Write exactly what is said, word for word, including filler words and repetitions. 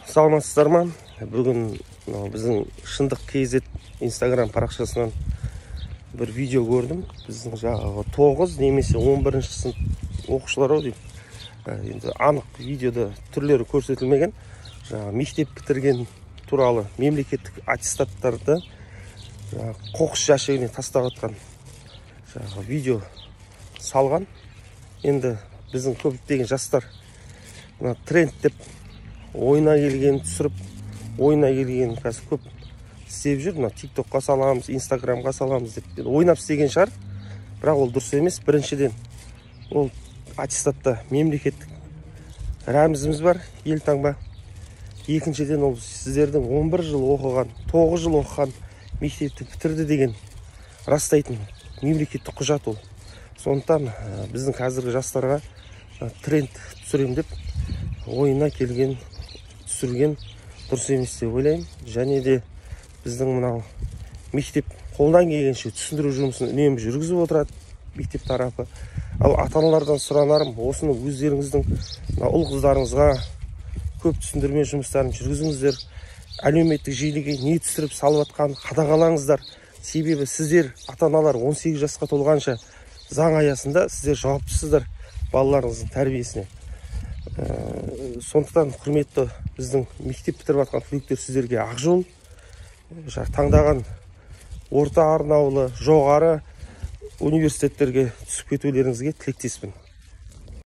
Саламатсыздар ма? Бүгін біздің шындық kz Instagram парақшасынан бір видео көрдім. Біздің жаңағы тоғыз немесе он бірінші сынып оқушылары дейм. Енді анық видеода түрлері көрсетілмеген. Жаңағы мектеп бітірген туралы мемлекеттік аттестаттарды қоқыс жәшігіне тастап жатқан жаңағы видео салған. Енді біздің көптеген жастар тренд деп ойына келген түсіріп, ойына келген қазір көп істеп жүр. Мына TikTokқа саламыз, Instagramға саламыз деп ойнап істеген шығар. Бірақ ол дұрыс емес. Біріншіден, ол аттестатта мемлекеттік рәмізіміз бар, елтаңба. Екіншіден, ол сіздердің он бір жыл оқыған, тоғыз жыл оқыған мектепті бітірді деген растайтын мемлекеттік құжат ол. Сондықтан біздің қазіргі жастарға тренд түсірем деп ойына келген түсірген дұрыс емес деп ойлаймын. Және де біздің мынау мектеп қолдан келгенше түсіндіру жұмысын үнемі жүргізіп отырады мектеп тарапы. Ал ата-аналардан сұранарым, осыны өздеріңіздің ұл қыздарыңызға көп түсіндірме жұмыстарын жүргізіңіздер. Әлеуметтік желіге не түсіріп салып жатқанын қадағалаңыздар. Себебі сіздер ата-аналар он сегіз жасқа толғанша заң аясында сіздер жауаптысыздар балаларыңыздың тәрбиесіне. Сондықтан құрметті біздің мектеп бітіріп жатқан түлектер, сіздерге ақ жол, таңдаған орта арнаулы жоғары университеттерге түсіп кетулеріңізге тілектеспін.